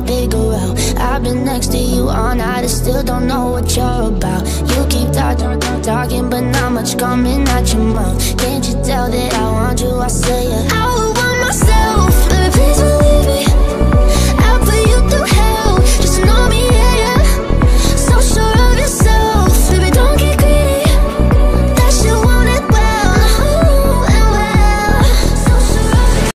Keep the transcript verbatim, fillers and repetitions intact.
figure out. I've been next to you all night and still don't know what you're about. You keep talking, talking, but not much coming out your mouth. Can't you tell that I want you? I say it. I would want myself